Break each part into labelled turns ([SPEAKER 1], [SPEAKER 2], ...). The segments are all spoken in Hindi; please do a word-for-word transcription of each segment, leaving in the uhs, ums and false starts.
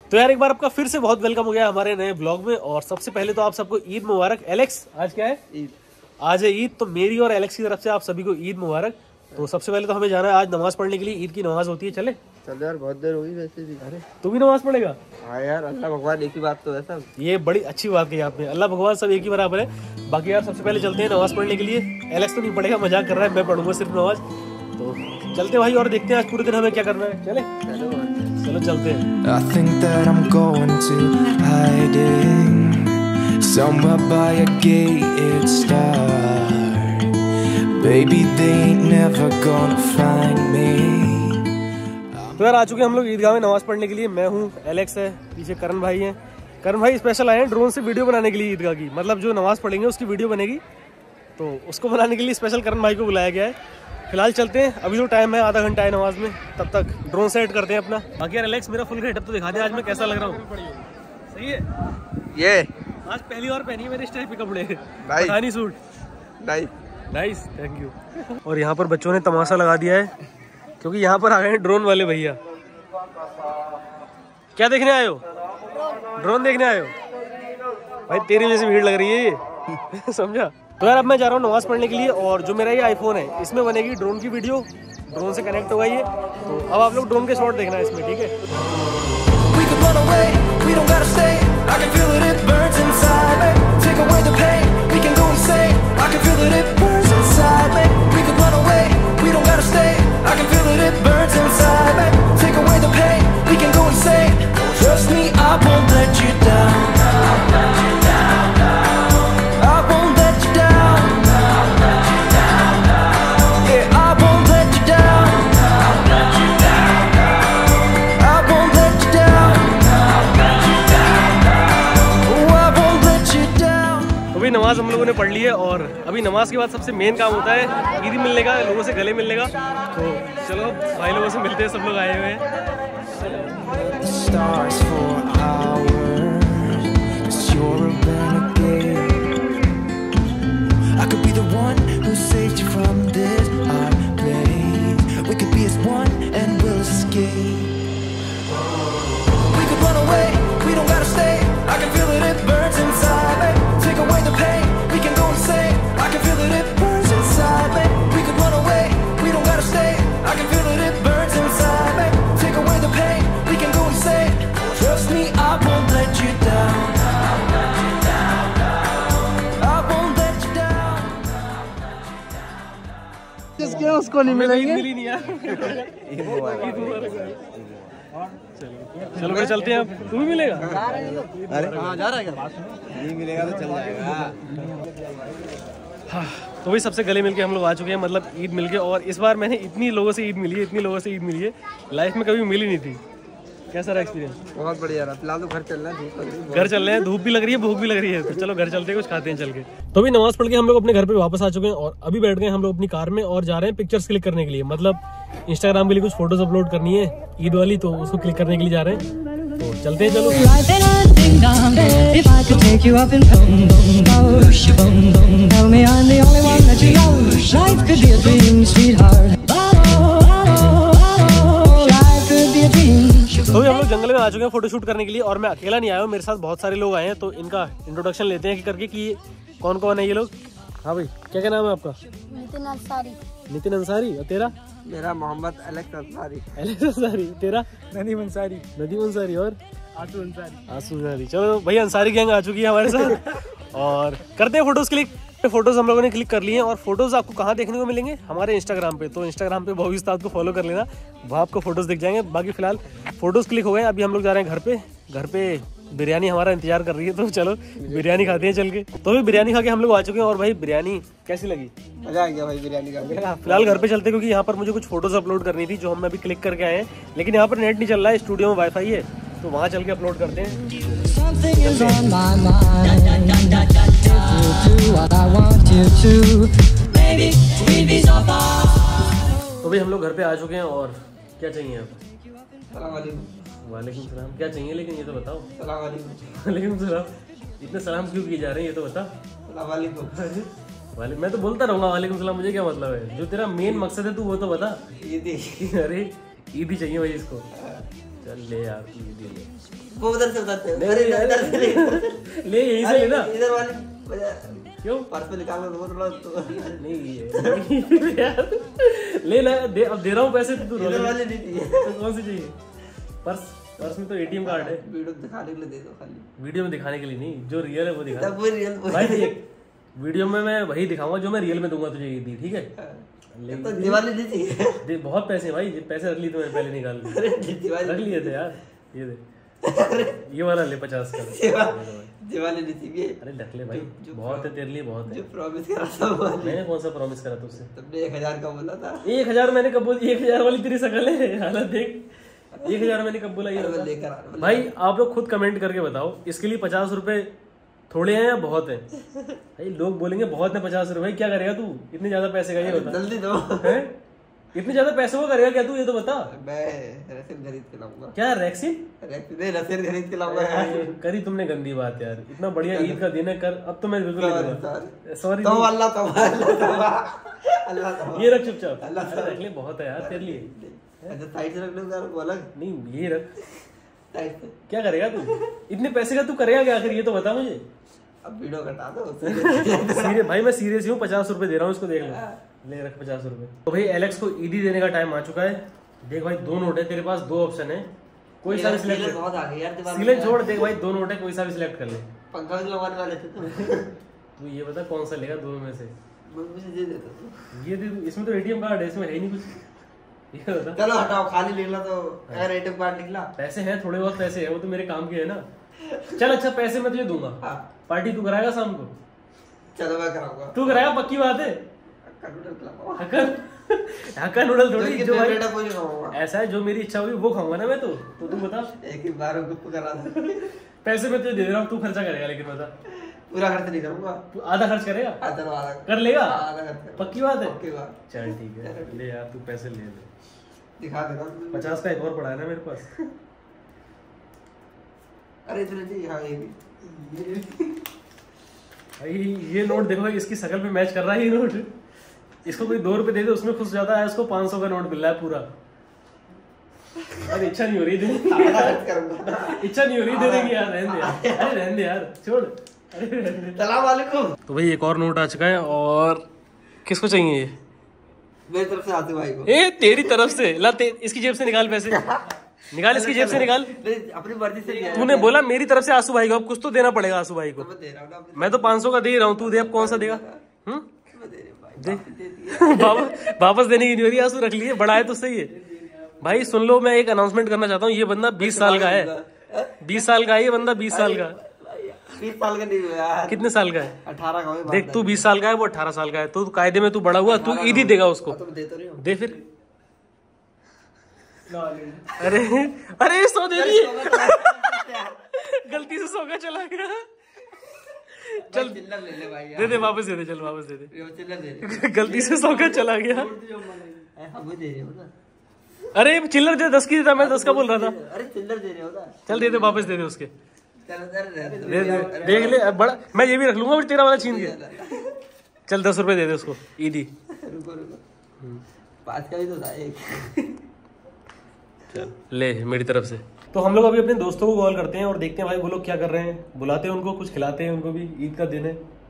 [SPEAKER 1] तो यार एक बार आपका फिर से बहुत वेलकम हो गया हमारे नए ब्लॉग में। और सबसे पहले तो आप सबको ईद मुबारक। एलेक्स आज क्या है? ईद। आज है ईद, तो मेरी और एलेक्स की तरफ से आप सभी को ईद मुबारक। तो सबसे पहले तो हमें जाना है आज नमाज पढ़ने के लिए। ईद की नमाज होती है, चले?
[SPEAKER 2] चल यार, बहुत देर हुई वैसे भी। अरे
[SPEAKER 1] तू भी नमाज पढ़ेगा?
[SPEAKER 2] हाँ यार, अल्लाह भगवान एक ही बात तो है सब।
[SPEAKER 1] ये बड़ी अच्छी बात कही आपने, अल्लाह भगवान सब एक ही बराबर है। बाकी यार सबसे पहले चलते हैं नमाज पढ़ने के लिए। एलेक्स तो नहीं पढ़ेगा, मजाक कर रहा है, मैं पढ़ूंगा सिर्फ नमाज। तो चलते भाई और देखते हैं आज पूरे दिन हमें क्या करना है। चले
[SPEAKER 2] चलो
[SPEAKER 1] चलो चलते हैं।
[SPEAKER 3] I think that I'm going to hiding somewhere by a gated star. Baby, they ain't never gonna find me.
[SPEAKER 1] तो यार आ चुके हम लोग ईदगाह में नमाज पढ़ने के लिए। मैं हूँ, एलेक्स है, पीछे करण भाई हैं। करण भाई स्पेशल आए हैं ड्रोन से वीडियो बनाने के लिए ईदगाह की, मतलब जो नमाज पढ़ेंगे उसकी वीडियो बनेगी, तो उसको बनाने के लिए स्पेशल करण भाई को बुलाया गया है। फिलहाल चलते हैं, अभी जो टाइम है आधा घंटा है नमाज में, तब तक ड्रोन सेट करते हैं अपना। बाकी यार एलेक्स मेरा फुल गेटअप तो दिखा दे आज मैं कैसा लग रहा हूँ। सही है
[SPEAKER 2] ये
[SPEAKER 1] आज पहली बार पहनी है मेरे इस टाइप के कपड़े,
[SPEAKER 2] nice
[SPEAKER 1] Pathani suit.
[SPEAKER 2] Nice
[SPEAKER 1] nice, thank you. और यहाँ पर बच्चों ने तमाशा लगा दिया है क्योंकि यहाँ पर आ गए हैं ड्रोन वाले भैया। क्या देखने आए हो? ड्रोन देखने आए हो? भाई तेरी वजह से भीड़ लग रही है ये समझा। तो यार अब मैं जा रहा हूँ नमाज पढ़ने के लिए, और जो मेरा ये आईफोन है इसमें बनेगी ड्रोन की वीडियो, ड्रोन से कनेक्ट होगा ये। तो अब आप लोग ड्रोन के शॉट देखना है इसमें, ठीक है? नमाज हम लोगों ने पढ़ ली है, और अभी नमाज के बाद सबसे मेन काम होता है ईदी मिलने का, लोगों से गले मिलने का। तो चलो भाई लोगों से मिलते हैं, सब लोग आए हुए हैं।
[SPEAKER 2] जिसके उसको नहीं मिलेंगे,
[SPEAKER 1] मिली नहीं यार। चलो फिर चलते हैं, अब तू भी मिलेगा?
[SPEAKER 2] अरे हाँ जा रहा है क्या? नहीं मिलेगा तो चल जाएगा।
[SPEAKER 1] हाँ, तो वही सबसे गले मिलके हम लोग आ चुके हैं, मतलब ईद मिलके। और इस बार मैंने इतनी लोगों से ईद मिली है, इतनी लोगों से ईद मिली है, लाइफ में कभी मिली नहीं थी। कैसा रहा एक्सपीरियंस?
[SPEAKER 2] बहुत बढ़िया रहा। फिलहाल तो घर चल रहे हैं, धूप लग रही है।
[SPEAKER 1] घर चल रहे हैं, धूप भी लग रही है, भूख भी लग रही है, तो चलो घर चलते हैं, कुछ खाते हैं चल के। तो अभी नमाज पढ़ के हम लोग अपने घर पे वापस आ चुके हैं, और अभी बैठ गए हम लोग अपनी कार में और जा रहे हैं पिक्चर्स क्लिक करने के लिए, मतलब इंस्टाग्राम के लिए कुछ फोटोज अपलोड करनी है ईद वाली, तो उसको क्लिक करने के लिए जा रहे हैं। तो चलते हैं, चलो। तो हम लोग जंगल में आ चुके हैं फोटो शूट करने के लिए, और मैं अकेला नहीं आया हूँ, मेरे साथ बहुत सारे लोग आए हैं। तो इनका इंट्रोडक्शन लेते हैं करके कि कौन कौन है ये लोग। हाँ भाई, क्या क्या नाम है आपका?
[SPEAKER 4] नितिन अंसारी।
[SPEAKER 1] नितिन अंसारी। और तेरा?
[SPEAKER 2] मेरा मोहम्मद एलेक्स अंसारी।
[SPEAKER 1] एलेक्स अंसारी। तेरा?
[SPEAKER 2] नदीम अंसारी।
[SPEAKER 1] नदीम अंसारी। और
[SPEAKER 2] आसू अंसारी।
[SPEAKER 1] आसू अंसारी। चलो भैया, अंसारी गैंग आ चुकी है हमारे साथ, और करते हैं फोटोज क्लिक। फोटोज हम लोगों ने क्लिक कर लिए हैं, और फोटोज आपको कहाँ देखने को मिलेंगे? हमारे इंस्टाग्राम पे। तो इंस्टाग्राम पे बॉबी उस्ताद को फॉलो कर लेना, वहाँ आपको फोटोज दिख जाएंगे। बाकी फिलहाल फोटोज क्लिक हो गए, अभी हम लोग जा रहे हैं घर पे। घर पे बिरयानी हमारा इंतजार कर रही है, तो चलो बिरयानी खाते हैं चल के। तो अभी बिरयानी खा के हम लोग आ चुके हैं। और भाई बिरयानी कैसी लगी?
[SPEAKER 2] मजा आ गया भाई बिरयानी का।
[SPEAKER 1] फिलहाल घर पे चलते, क्योंकि यहाँ पर मुझे कुछ फोटोज अपलोड करनी थी जो हम अभी क्लिक करके आए हैं, लेकिन यहाँ पर नेट नहीं चल रहा है, स्टूडियो में वाईफाई है, तो वहाँ चल के अपलोड करते हैं। तो भाई हम लोग घर पे आ चुके हैं, और क्या चाहिए आपको? वालेकुम सलाम। क्या चाहिए लेकिन ये तो बताओ। वालेकुम सलाम। इतने सलाम क्यों किए जा रहे हैं ये तो बता। वाले मैं तो बोलता रहूँगा वालेकुम सलाम, मुझे क्या मतलब है? जो तेरा मेन मकसद है तू वो तो बता। ईदी। अरे ईदी चाहिए भाई इसको। चल ले यार, ईदी ले।
[SPEAKER 2] वो उधर से उधर से
[SPEAKER 1] नहीं,
[SPEAKER 2] अरे
[SPEAKER 1] नहीं,
[SPEAKER 2] इधर से इधर
[SPEAKER 1] ले यहीं से लेना।
[SPEAKER 2] इधर वाली
[SPEAKER 1] क्यों
[SPEAKER 2] पर्स में निकालना तो थोड़ा तो
[SPEAKER 1] नहीं ये यार ले ना दे, अब दे रहा हूँ पैसे तो तू
[SPEAKER 2] इधर वाली नहीं चाहिए।
[SPEAKER 1] तो कौन सी चाहिए? पर्स पर्स में तो एटीएम कार्ड है।
[SPEAKER 2] वीडियो दिखाने के लिए दे दो खाली।
[SPEAKER 1] वीडियो में दिखाने के लिए नहीं, जो रियल है वो दिखा।
[SPEAKER 2] तब वो रियल
[SPEAKER 1] भाई देख वीडियो में मैं वही दिखाऊंगा जो मैं रियल में दूंगा तुझे ईदी, ठीक है?
[SPEAKER 2] तो दिवाली नहीं चाहिए।
[SPEAKER 1] दे बहुत पैसे भाई, पैसे रख लिए तो मैंने पहले निकाल लिए।
[SPEAKER 2] अरे दिवाली
[SPEAKER 1] रख लिए थे यार, ये दे ये वाला ले पचास का।
[SPEAKER 2] दिवाली नहीं चाहिए।
[SPEAKER 1] अरे रख ले भाई, बहुत है तेरे लिए, बहुत है।
[SPEAKER 2] जो प्रॉमिस करा था वो वाली।
[SPEAKER 1] मैंने कौन सा प्रॉमिस करा तुझसे?
[SPEAKER 2] तुमने एक हजार का बोला था।
[SPEAKER 1] एक हजार मैंने कब बोला? एक हजार वाली तेरी शक्ल है, हालत देख। एक हजार मैंने कब बोला? ये
[SPEAKER 2] अरे वो
[SPEAKER 1] बता।
[SPEAKER 2] लेकर आ रहा
[SPEAKER 1] भाई आप लोग खुद कमेंट करके बताओ, इसके लिए पचास रुपए थोड़े हैं या बहुत है? भाई लोग बोलेंगे बहुत है पचास रुपए, क्या करेगा तू इतने ज्यादा पैसे का? ये बता
[SPEAKER 2] जल्दी दो।
[SPEAKER 1] हैं? इतने ज्यादा पैसे को करेगा क्या तू, ये तो बता।
[SPEAKER 2] मैं रसीद खरीद के लाऊंगा।
[SPEAKER 1] क्या रैक्सिन?
[SPEAKER 2] रसीद नहीं, रसीद खरीद के लाऊंगा यार।
[SPEAKER 1] करी तुमने गंदी बात यार, इतना बढ़िया ईद का दिन है कर, अब तो मैं बिल्कुल नहीं दूंगा। सॉरी
[SPEAKER 2] तो अल्लाह तो अल्लाह तो
[SPEAKER 1] ये रख चुपचाप।
[SPEAKER 2] अल्लाह
[SPEAKER 1] अरे रख ले, बहुत है यार तेरे लिए।
[SPEAKER 2] अच्छा साइड से रख लूंगा वो अलग।
[SPEAKER 1] नहीं ये रख।
[SPEAKER 2] साइड से
[SPEAKER 1] क्या करेगा तू इतने पैसे का? तू करेगा क्या आखिर, ये तो बता मुझे।
[SPEAKER 2] अब वीडियो कटा दो।
[SPEAKER 1] सीरियस भाई, मैं सीरियस ही हूँ। पचास रुपए दे रहा हूँ, इसको देख लो। ले रख पचास रुपए। तो भाई एलेक्स को ईदी देने का टाइम आ चुका है। देख भाई दो नोट है तेरे पास, दो ऑप्शन है, कोई सा भी सिलेक्ट कर।
[SPEAKER 2] बहुत आ गई यार दिवाली।
[SPEAKER 1] सीलन छोड़, देख भाई दो नोट है, कोई सा भी सिलेक्ट कर ले।
[SPEAKER 2] पंखा भी लगवाने वाले थे तुम।
[SPEAKER 1] तू ये बता कौन सा लेगा दोनों में से?
[SPEAKER 2] मुझे दे देता तू।
[SPEAKER 1] ये दे, इसमें तो एटीएम कार्ड है, इसमें है ही नहीं कुछ। ये बता।
[SPEAKER 2] चलो हटाओ, खाली निकला तो अगर एटीएम कार्ड निकला।
[SPEAKER 1] पैसे हैं, थोड़े बहुत पैसे हैं, वो तो मेरे काम के है ना। चल अच्छा पैसे मैं तुझे दूंगा, पार्टी तू कराएगा शाम को?
[SPEAKER 2] चलो मैं कराऊंगा।
[SPEAKER 1] तू कराएगा पक्की बात है? हक्का हक्का नूडल थोड़ी जो भाई
[SPEAKER 2] कोई खाऊंगा।
[SPEAKER 1] ऐसा है, जो मेरी इच्छा होगी वो खाऊंगा ना मैं। तो तो तू बता।
[SPEAKER 2] एक ही बार गुप्त करा दे।
[SPEAKER 1] पैसे मैं तुझे दे रहा हूँ, तू खर्चा करेगा, लेकिन बता।
[SPEAKER 2] पूरा खर्च नहीं करूंगा।
[SPEAKER 1] तू आधा खर्च करेगा?
[SPEAKER 2] आधा आधा
[SPEAKER 1] कर लेगा?
[SPEAKER 2] आधा खर्च।
[SPEAKER 1] पक्की बात है?
[SPEAKER 2] पक्की बात।
[SPEAKER 1] चल ठीक है, ले यार तू पैसे ले ले।
[SPEAKER 2] दिखा देना।
[SPEAKER 1] पचास का एक और पड़ा है ना मेरे पास।
[SPEAKER 2] अरे इधर जी, हाँ ये भी।
[SPEAKER 1] भाई ये नोट देखो, इसकी शक्ल पे मैच कर रहा है ये नोट। इसको कोई दो रुपए दे दे उसमें खुश जाता है, इसको पाँच सौ का नोट मिल रहा है पूरा। अरे इच्छा नहीं हो रही देने की, इच्छा नहीं हो रही देने की यार, रहने दे यार। अरे रहने दे यार, छोड़।
[SPEAKER 2] सलाम वालेकुम।
[SPEAKER 1] तो भाई एक और नोट आ चुका है, और किसको चाहिए ये?
[SPEAKER 2] मेरी तरफ से आते भाई को।
[SPEAKER 1] ए तेरी तरफ से ला, ते, इसकी जेब से निकाल पैसे, निकाल इसकी जेब से निकाल।
[SPEAKER 2] अपनी मर्जी से दिया है।
[SPEAKER 1] तूने बोला मेरी तरफ से आंसू भाई को, अब कुछ तो देना पड़ेगा आंसू भाई को।
[SPEAKER 2] मैं दे रहा हूँ ना अपनी-
[SPEAKER 1] मैं तो पाँच सौ का दे रहा हूँ, तू दे अब कौन सा देगा? हम्म
[SPEAKER 2] मैं दे रहा हूँ भाई।
[SPEAKER 1] दे।
[SPEAKER 2] दे दिया।
[SPEAKER 1] वापस वापस देने की नहीं हो रही, आंसू रख लिए, बड़ा है तो सही है। भाई सुन लो, मैं एक अनाउंसमेंट करना चाहता हूँ, ये बंदा बीस साल का है। बीस साल का है ये बंदा, बीस साल का।
[SPEAKER 2] बीस साल का नहीं हुआ यार।
[SPEAKER 1] कितने साल का है?
[SPEAKER 2] अठारह का हो।
[SPEAKER 1] देख तू बीस साल का है, वो अठारह साल का है, तो कायदे में तू बड़ा हुआ, तू ईद ही देगा उसको।
[SPEAKER 2] तुम दे तो रही हो।
[SPEAKER 1] दे फिर। अरे अरे सौ दे दिए, गलती से सौ का चला गया। चल
[SPEAKER 2] चिल्लर ले ले भाई यार।
[SPEAKER 1] दे दे, वापस दे दे, चल वापस दे दे।
[SPEAKER 2] ये चिल्लर दे दे।
[SPEAKER 1] गलती से सौ का चला गया।
[SPEAKER 2] हम भी दे रहे हो ना।
[SPEAKER 1] अरे चिल्लर दे, दस की देता, मैं दस का बोल रहा था।
[SPEAKER 2] अरे चिल्लर दे रहे हो ना।
[SPEAKER 1] चल दे दे, वापस दे दे उसके।
[SPEAKER 2] चलो इधर रहने दो।
[SPEAKER 1] दे दे, देख ले अब बड़ा, मैं ये भी रख लूंगा तेरा वाला छीन के। चल दस रुपए दे दे उसको ईदी।
[SPEAKER 2] रुको रुको, पाँच का भी तो था एक।
[SPEAKER 1] चल ले मेरी तरफ से। तो हम लोग अभी अपने दोस्तों को कॉल करते हैं और देखते हैं भाई वो लोग क्या कर रहे हैं, बुलाते हैं उनको, कुछ खिलाते हैं उनको भी, ईद का दिन है।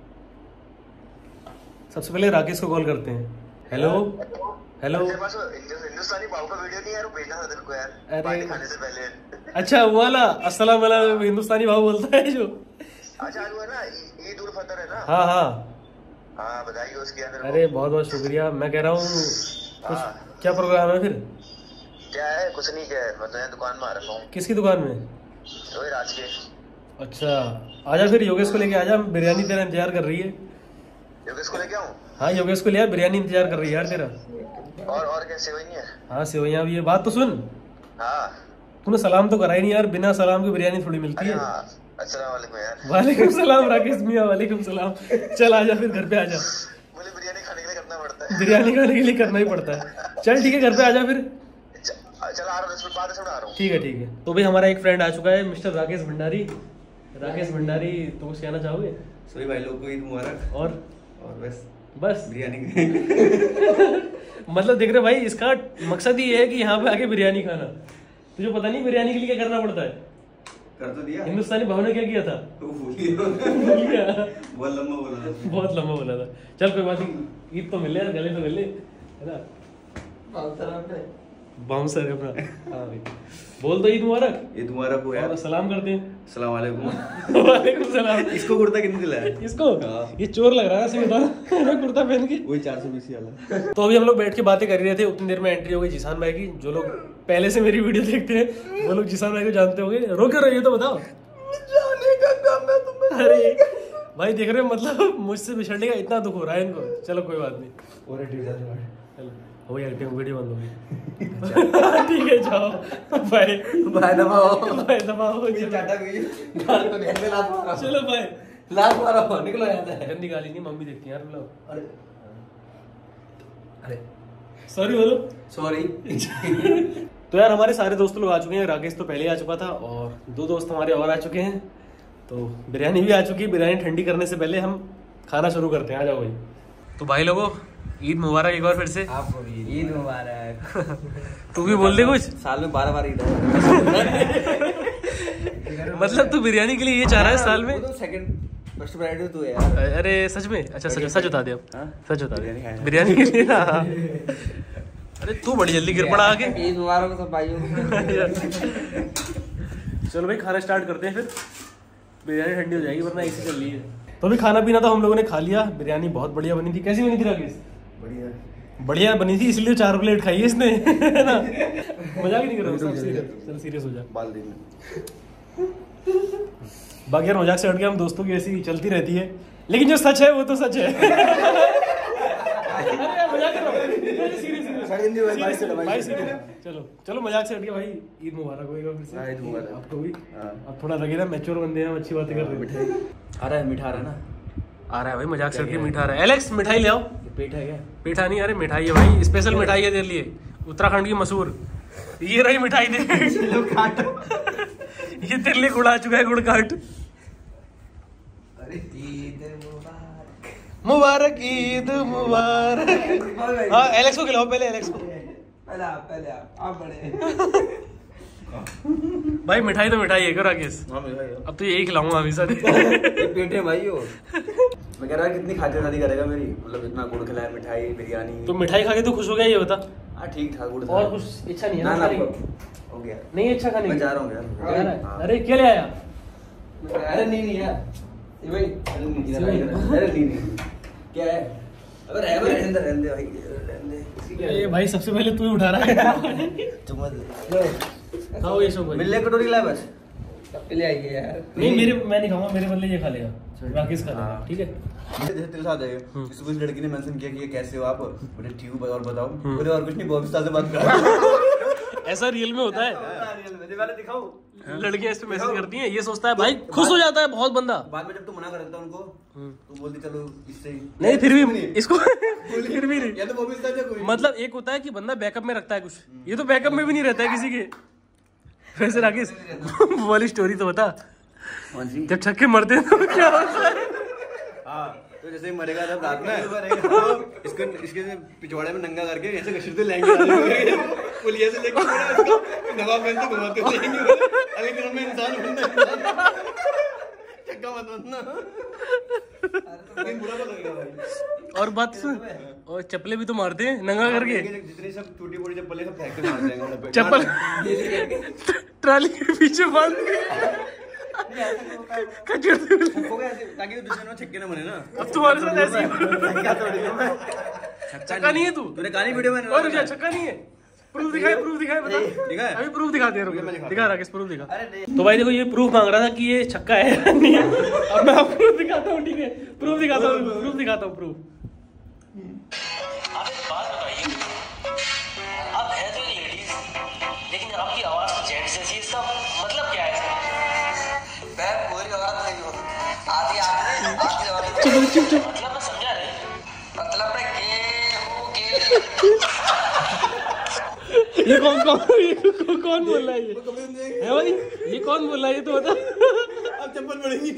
[SPEAKER 1] सबसे पहले राकेश को कॉल करते हैं। Hello hello.
[SPEAKER 4] हिंदुस्तानी पाव का वीडियो नहीं यार, भेजना था तेरे को यार,
[SPEAKER 1] अरे
[SPEAKER 4] पार्टी खाने से पहले।
[SPEAKER 1] अच्छा वो वाला अस्सलाम वालेकुम हिंदुस्तानी भाव बोलता है जो।
[SPEAKER 4] अच्छा आज हुआ ना ईद उल फितर है ना।
[SPEAKER 1] हाँ हाँ
[SPEAKER 4] हाँ बधाई हो उसकी यार।
[SPEAKER 1] अरे बहुत बहुत शुक्रिया। मैं कह रहा हूँ कुछ क्या प्रोग्राम है फिर?
[SPEAKER 4] क्या है? कुछ नहीं, क्या है, मैं तो यहाँ दुकान में आ रखा हूँ।
[SPEAKER 1] किसकी दुकान में?
[SPEAKER 4] वही राज के।
[SPEAKER 1] अच्छा आजा फिर, योगेश को लेके आजा, बिरयानी तेरा इंतजार कर रही है।
[SPEAKER 4] योगेश को लेके आऊँ?
[SPEAKER 1] हाँ योगेश को ले आ, बिरयानी इंतजार कर रही है यार तेरा।
[SPEAKER 4] और और कैसे हुई नहीं है?
[SPEAKER 1] हाँ सेवैयाँ भी है। बात तो सुन,
[SPEAKER 4] हाँ
[SPEAKER 1] तूने सलाम तो करा ही नहीं यार, बिना सलाम के बिरयानी थोड़ी मिलती
[SPEAKER 4] अरे
[SPEAKER 1] है।
[SPEAKER 4] हाँ अस्सलाम वालेकुम यार।
[SPEAKER 1] वालेकुम सलाम राकेश मियाँ, वालेकुम सलाम। चल आजा फिर, घर पे आजा।
[SPEAKER 4] मुझे बिरयानी खाने के लिए करना पड़ता है।
[SPEAKER 1] बिरयानी खाने के लिए करना ही पड़ता है। चल ठीक है, घर पे आजा फिर।
[SPEAKER 4] चल आ रहा हूँ, दस मिनट बाद आ रहा हूँ।
[SPEAKER 1] ठीक है ठीक है। तो भाई हमारा एक फ्रेंड आ चुका है, मिस्टर राकेश भंडारी। राकेश भंडारी तो कुछ कहना चाहोगे?
[SPEAKER 2] सभी भाई लोग को ईद मुबारक।
[SPEAKER 1] और
[SPEAKER 2] और बस
[SPEAKER 1] बस
[SPEAKER 2] बिरयानी।
[SPEAKER 1] मतलब देख रहे भाई, इसका मकसद ही ये है कि यहाँ पे आके बिरयानी खाना। तुझे पता नहीं बिरयानी के लिए क्या करना पड़ता है?
[SPEAKER 2] कर तो दिया।
[SPEAKER 1] हिंदुस्तानी भाव ने क्या किया था?
[SPEAKER 2] तो भूल गया। बहुत लंबा बोला था।
[SPEAKER 1] बहुत लंबा बोला था। चल कोई बात नहीं, ईद तो मिले यार, गले तो मिले, है ना? बाउंसर है अपना। हाँ भाई, बोल दो ईद मुबारक।
[SPEAKER 2] ईद मुबारक हो यार।
[SPEAKER 1] और सलाम करते हैं।
[SPEAKER 2] अस्सलाम वालेकुम।
[SPEAKER 1] वालेकुम सलाम।
[SPEAKER 2] इसको कुर्ता कितने दिलाया?
[SPEAKER 1] इसको ये चोर लग रहा है ऐसे बता कुर्ता पहन के।
[SPEAKER 2] वही चार सौ बीस वाला।
[SPEAKER 1] तो अभी हम लोग बैठ के बातें कर रहे थे, उतनी देर में एंट्री हो गई जिसान भाई की। जो लोग पहले से मेरी वीडियो देखते हैं वो लोग जिसान भाई को जानते होंगे। रो क्यों रही हो तो बताओ।
[SPEAKER 2] जाने का काम है तुम्हें।
[SPEAKER 1] अरे भाई देख रहे हो, मतलब मुझसे बिछड़ने का इतना दुख हो रहा है इनको। चलो कोई बात नहीं,
[SPEAKER 2] और
[SPEAKER 1] हो यार वीडियो बंद होगी। ठीक है जाओ, बाय
[SPEAKER 2] बाय दबाओ।
[SPEAKER 1] बाय दबाओ।
[SPEAKER 2] चाटा गई। गाल तो नहीं है, लात मारो।
[SPEAKER 1] चलो बाय।
[SPEAKER 2] लात मारो, निकलो यहाँ से।
[SPEAKER 1] गंदी गाली नहीं, मम्मी देखती है यार लोग।
[SPEAKER 2] अरे अरे
[SPEAKER 1] सॉरी बोलो।
[SPEAKER 2] सॉरी।
[SPEAKER 1] तो यार हमारे सारे दोस्त लोग आ चुके हैं। राकेश तो पहले ही आ चुका था और दो दोस्त हमारे और आ चुके हैं। तो बिरयानी भी आ चुकी है। बिरयानी ठंडी करने से पहले हम खाना शुरू करते हैं। आ जाओ भाई। तो भाई लोगों, ईद मुबारक एक बार फिर से।
[SPEAKER 2] आपको भी ईद मुबारक।
[SPEAKER 1] तू भी बोल दे कुछ।
[SPEAKER 2] साल में बारह बार ईद है।
[SPEAKER 1] मतलब तू बिरयानी के लिए ये चाह रहा है साल में?
[SPEAKER 2] तो सेकंड फर्स्ट प्रायोरिटी तू है यार।
[SPEAKER 1] अरे सच में? अच्छा सच सच बता दे अब।
[SPEAKER 2] हाँ?
[SPEAKER 1] सच बता दे
[SPEAKER 2] बिरयानी खाएगा।
[SPEAKER 1] बिरयानी के लिए ना। अरे तू बड़ी जल्दी गिर पड़ा आगे।
[SPEAKER 2] ईद मुबारक सब भाइयों को।
[SPEAKER 1] चलो भाई खाना स्टार्ट करते हैं फिर। बिरयानी ठंडी हो जाएगी वरना ऐसी चल रही है। तो अभी खाना पीना तो हम लोगों ने खा लिया। बिरयानी बहुत बढ़िया बनी थी। कैसी बनी थी राकेश?
[SPEAKER 2] बढ़िया
[SPEAKER 1] बढ़िया बनी थी, इसलिए चार प्लेट खाई है इसने। है ना? मजाक ही नहीं कर रहा हूँ। चल सीरियस हो जा।
[SPEAKER 2] बाल दिन
[SPEAKER 1] बाकी यार मजाक से हट के हम दोस्तों की ऐसी चलती रहती है, लेकिन जो सच है वो तो सच है। अरे मजाक कर रहा हूँ। सीरियस भाई सीरियस। चलो चलो मजाक से हट के भाई, ईद मुबारक होएगा फिर से।
[SPEAKER 2] ईद मुबारक
[SPEAKER 1] आपको भी। अब थोड़ा लगे ना मैच्योर बंदे हैं, अच्छी बातें कर रहे हैं।
[SPEAKER 2] आ रहा है मीठा आ रहा है ना?
[SPEAKER 1] आ रहा है भाई, मजाक से हट के मीठा आ रहा है। एलेक्स मिठाई ले आओ।
[SPEAKER 2] पेट है क्या?
[SPEAKER 1] मीठा नहीं, अरे मिठाई है भाई, स्पेशल मिठाई है तेरे लिए, उत्तराखंड की मशहूर। ये रही मिठाई दे। ये तेरे लिए गुड़ आ चुका है, गुड़ काट।
[SPEAKER 2] अरे ईद मुबारक।
[SPEAKER 1] मुबारक ईद मुबारक। हाँ एलेक्स को खिलाओ पहले, एलेक्स को।
[SPEAKER 2] पहले आप पहले आप आप बड़े।
[SPEAKER 1] भाई मिठाई तो मिठाई है क्यों राकेश? अब तो यही खिलाऊंगा हमेशा।
[SPEAKER 2] पेट है भाई वो। मैं कह रहा कितनी खातिर शादी करेगा मेरी, मतलब इतना गुड़ खिलाया, मिठाई, बिरयानी।
[SPEAKER 1] तो मिठाई खा के तू खुश हो गया ये बता?
[SPEAKER 2] हाँ ठीक था, गुड़ था।
[SPEAKER 1] और कुछ इच्छा नहीं है?
[SPEAKER 2] ना
[SPEAKER 1] ना
[SPEAKER 2] ना हो गया।
[SPEAKER 1] नहीं अच्छा खाने
[SPEAKER 2] मैं
[SPEAKER 1] की?
[SPEAKER 2] जा रहा हूँ यार।
[SPEAKER 1] जा रहा है? अरे क्या ले आया?
[SPEAKER 2] अरे नहीं नहीं यार ये भाई, अरे नहीं इधर आ, इधर आ। अरे नहीं नहीं क्या है? अबे रह भाई, रहने दे रहने दे भाई, रहने दे।
[SPEAKER 1] ये भाई सबसे पहले तू ही उठा रहा है।
[SPEAKER 2] चुम्मा दे।
[SPEAKER 1] खाओ ये सब भाई।
[SPEAKER 2] मिलने कटोरी ला बस। ले आइए यार।
[SPEAKER 1] नहीं मेरे मैं नहीं खाऊंगा, मेरे बदले ये खा लेगा, राकेश खा लेगा, ठीक है?
[SPEAKER 2] जैसे तेरे साथ है, इस उस लड़की ने मेंशन किया कि ये कैसे हो आप, बोले ठीक हूँ और बताओ, बोले और कुछ नहीं, बहुत साल से बात कर रहा हूँ।
[SPEAKER 1] ऐसा रियल में होता है?
[SPEAKER 2] मेरे वाले दिखाओ।
[SPEAKER 1] लड़कियां इस पे मैसेज करती हैं, ये सोचता है भाई खुश हो जाता है बहुत बंदा।
[SPEAKER 2] बाद में जब तू मना कर देता उनको तो बोलती चलो इससे ही।
[SPEAKER 1] नहीं फिर भी इसको फिर भी नहीं,
[SPEAKER 2] या तो वो भी सच है कोई।
[SPEAKER 1] मतलब एक होता है कि बंदा बैकअप में रखता है कुछ, ये तो बैकअप में भी नहीं रहता है किसी के। वैसे राकेश वो वाली स्टोरी तो बता, जब छक्के मरते हैं तो क्या होता है?
[SPEAKER 2] हाँ तो जैसे ही मरेगा जब रात में तो इसको इसके पिछवाड़े में नंगा करके ऐसे घसीटते लेंगे, पुलिया से लेके नवाब गंज से घुमाते लेंगे। अगले दिन में इंसान बनना, छक्का मत बनना, बुरा तो लगेगा भाई।
[SPEAKER 1] और बात सुन, और चप्पलें भी तो मारते हैं नंगा करके,
[SPEAKER 2] जितनी सब टूटी फूटी चप्पलें सब फेंक के मार देंगे
[SPEAKER 1] चप्पल ट्राली के पीछे बांध के
[SPEAKER 2] ताकि दुश्मन में छक्के न बने ना।
[SPEAKER 1] अब तुम्हारे साथ ऐसे ही छक्का नहीं है तू,
[SPEAKER 2] तूने कहानी वीडियो में
[SPEAKER 1] और क्या छक्का नहीं है? प्रूफ दिखाए, प्रूफ दिखाए, बता।
[SPEAKER 2] दिखाए?
[SPEAKER 1] अभी प्रूफ दिखाते हैं, दिखा राकेश प्रूफ दिखा। तो भाई देखो ये प्रूफ मांग रहा था कि ये छक्का है नहीं है। अब मैं आपको प्रूफ दिखाता हूँ, ठीक है? प्रूफ दिखाता हूँ, प्रूफ दिखाता हूँ, प्रूफ।
[SPEAKER 5] आप एक बात बताइए, आप है तो एक लेडीज, लेकिन आपकी आवाज तो जेंट्स जैसी है, इसका मतलब क्या है? मैं पूरी औरत नहीं हूँ, आधी आदमी आधी औरत।
[SPEAKER 1] चुप चुप चुप,
[SPEAKER 5] मतलब मैं समझा नहीं, मतलब मैं गे हूँ, गे।
[SPEAKER 1] ये कौन कौन ये कौन कौन बोल रहा है? ये है भाई, ये कौन बोल रहा है ये तो बता।
[SPEAKER 2] अब चप्पल पड़ेगी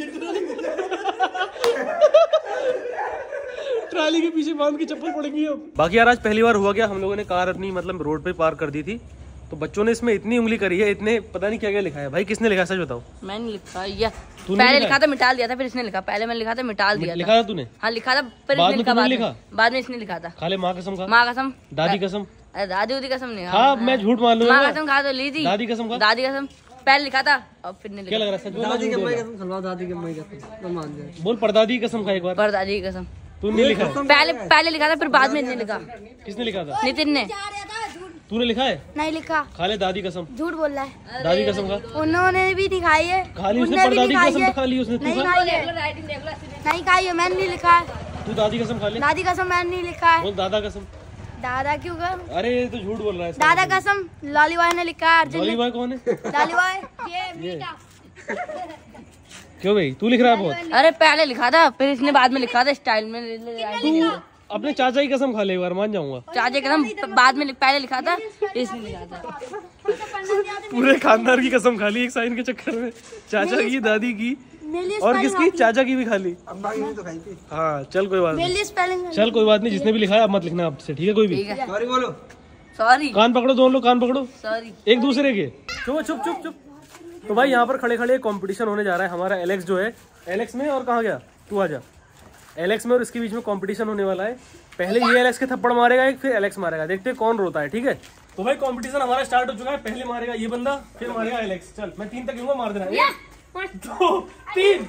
[SPEAKER 1] ट्राली के पीछे बांध के चप्पल पड़ेंगी अब। बाकी यार आज पहली बार हुआ क्या, हम लोगों ने कार अपनी मतलब रोड पे पार्क कर दी थी तो बच्चों ने इसमें इतनी उंगली करी है, इतने पता नहीं क्या क्या लिखा है। भाई किसने लिखा, सच बताओ।
[SPEAKER 6] मैंने लिखा या पहले लिखा था मिटा दिया था, फिर इसने लिखा। पहले मैंने लिखा था मिटा दिया था।
[SPEAKER 1] लिखा था तूने?
[SPEAKER 6] हाँ लिखा था, फिर
[SPEAKER 1] बाद
[SPEAKER 6] इसने
[SPEAKER 1] में
[SPEAKER 6] लिखा।
[SPEAKER 1] तूने
[SPEAKER 6] बाद
[SPEAKER 1] लिखा?
[SPEAKER 6] में बाद में इसने लिखा था।
[SPEAKER 1] खा ले माँ कसम खा।
[SPEAKER 6] माँ कसम,
[SPEAKER 1] दादी कसम।
[SPEAKER 6] अरे दादी उदी कसम नहीं।
[SPEAKER 1] हाँ मैं झूठ मान लूंगा।
[SPEAKER 6] माँ कसम खा तो ली थी।
[SPEAKER 1] दादी कसम खा।
[SPEAKER 6] दादी कसम पहले लिखा था और फिर नहीं
[SPEAKER 1] क्या
[SPEAKER 6] लिखा।
[SPEAKER 1] लग रहा है, सच बोल? दादी
[SPEAKER 2] दादी के मान दे।
[SPEAKER 1] बोल परदादी कसम खा एक बार।
[SPEAKER 6] पर दादी की कसम
[SPEAKER 1] तूने लिखा?
[SPEAKER 6] पहले पहले लिखा था, फिर बाद में इसने लिखा।
[SPEAKER 1] किसने लिखा था?
[SPEAKER 6] नितिन ने।
[SPEAKER 1] तूने लिखा है?
[SPEAKER 7] नहीं लिखा,
[SPEAKER 1] खा ले दादी कसम।
[SPEAKER 7] झूठ बोल रहा है।
[SPEAKER 1] दादी कसम खा।
[SPEAKER 7] उन्होंने भी नहीं खाई है।
[SPEAKER 1] खा ली उसने,
[SPEAKER 7] उनने भी
[SPEAKER 1] परदादी
[SPEAKER 7] नहीं
[SPEAKER 1] कसम
[SPEAKER 7] खाई
[SPEAKER 1] तो खा ली उसने। तू
[SPEAKER 7] नहीं
[SPEAKER 1] खा?
[SPEAKER 7] खाई है, नहीं खाई है, मैंने नहीं लिखा है।
[SPEAKER 1] तू दादी कसम खा ले।
[SPEAKER 7] दादी कसम मैंने नहीं लिखा है।
[SPEAKER 1] बोल दादा कसम।
[SPEAKER 7] दादा क्यों कर?
[SPEAKER 1] अरे ये तो झूठ बोल रहा है।
[SPEAKER 7] दादा कसम लॉली बॉय ने लिखा है। अर्जुन
[SPEAKER 1] लॉली
[SPEAKER 7] ने।
[SPEAKER 1] बॉय कौन है?
[SPEAKER 7] लॉली बॉय ये मीठा।
[SPEAKER 1] क्यों भाई तू लिख रहा है बहुत?
[SPEAKER 6] अरे पहले लिखा था, फिर इसने बाद में लिखा था स्टाइल में।
[SPEAKER 1] तू अपने चाचा की कसम खा ले, एक बार मान जाऊंगा।
[SPEAKER 6] चाचा कसम बाद में पहले लिखा था, इसने लिखा था।
[SPEAKER 1] पूरे खानदान की कसम खा ली एक साइन के चक्कर में। चाचा की, दादी की और किसकी? चाचा की भी खा ली। हाँ चल कोई बात नहीं, चल कोई बात नहीं। जिसने भी लिखा है अब मत लिखना आपसे, ठीक है? कोई भी
[SPEAKER 2] सॉरी बोलो।
[SPEAKER 6] सॉरी।
[SPEAKER 1] कान पकड़ो दोनों लोग, कान पकड़ो
[SPEAKER 6] सॉरी।
[SPEAKER 1] एक दूसरे के। चुप चुप चुप चुप। तो भाई यहाँ पर खड़े खड़े कंपटीशन होने जा रहा है। हमारा एलेक्स जो है, एलेक्स में और कहाँ गया तू, आजा। एलेक्स में और इसके बीच में कंपटीशन होने वाला है। पहले ये एलेक्स के थप्पड़ मारेगा एक, फिर एलेक्स मारेगा। देखते हैं कौन रोता है, ठीक है? तो भाई कंपटीशन हमारा स्टार्ट हो चुका है। पहले मारेगा ये बंदा, फिर मारेगा एलेक्स। चल मैं तीन तक लूंगा, मार देना। एक दो तीन।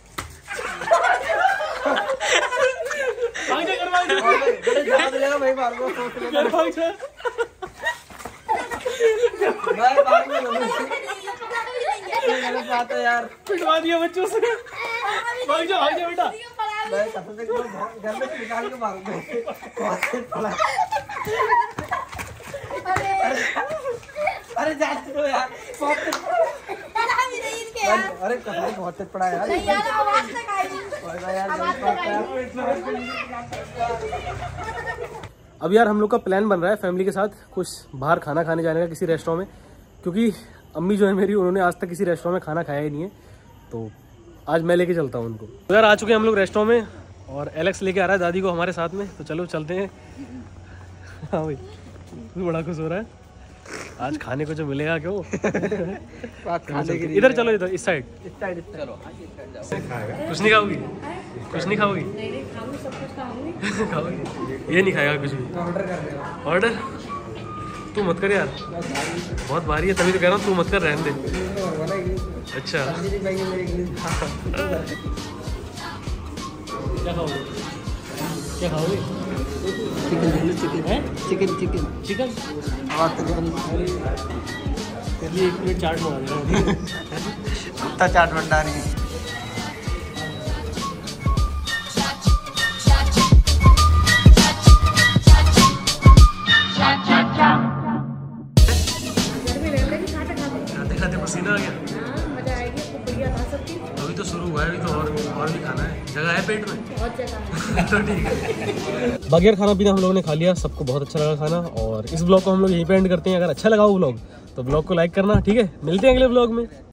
[SPEAKER 1] भाग जा, कर भाग जा।
[SPEAKER 2] भाई मार दो, सोच ले।
[SPEAKER 1] कर भाग जा।
[SPEAKER 2] भाई मार दो। गलत बात है यार।
[SPEAKER 1] पिटवा दिया बच्चों से। भाग जा, भाग जा बेटा।
[SPEAKER 2] भाई कसम से घर में निकाल के मार दो। अरे जा दो यार। अरे कसम से बहुत पड़ा यार।
[SPEAKER 1] अब यार हम लोग का प्लान बन रहा है फैमिली के साथ कुछ बाहर खाना खाने जाने का, किसी रेस्टोरेंट में। क्योंकि अम्मी जो है मेरी, उन्होंने आज तक किसी रेस्टोरेंट में खाना खाया ही नहीं है, तो आज मैं लेके चलता हूँ उनको। तो यार आ चुके हैं हम लोग रेस्टोरेंट में और एलेक्स लेके आ रहा है दादी को हमारे साथ में। तो चलो चलते हैं। हाँ भाई तू बड़ा खुश हो रहा है आज खाने को जो मिलेगा। क्यों खाने के लिए। इधर चलो, इधर इस साइड।
[SPEAKER 2] इस साइड चलो।
[SPEAKER 1] कुछ नहीं खाओगी? कुछ नहीं खाओगी? खाओगी? ये नहीं खाएगा कुछ भी।
[SPEAKER 2] ऑर्डर कर देना।
[SPEAKER 1] ऑर्डर तू मत कर यार, बहुत भारी है, तभी तो कह रहा हूँ तू मत कर, रहने दे। अच्छा क्या खाओगे? क्या खाओगे?
[SPEAKER 2] Chicken chicken chicken chicken
[SPEAKER 1] chicken. चलिए एक प्लेट चाट मंगा दे।
[SPEAKER 2] कुत्ता चाट भंडारी।
[SPEAKER 1] खाते खाते पसीना आ गया। अभी तो शुरू हुआ है, अभी तो और और भी खाना है। जगह है पेट में? बहुत जगह। तो ठीक है। बाकी यार खाना पीना हम लोगों ने खा लिया, सबको बहुत अच्छा लगा खाना। और इस ब्लॉग को हम लोग यहीं पे एंड करते हैं। अगर अच्छा लगा वो ब्लॉग तो ब्लॉग को लाइक करना, ठीक है? मिलते हैं अगले ब्लॉग में।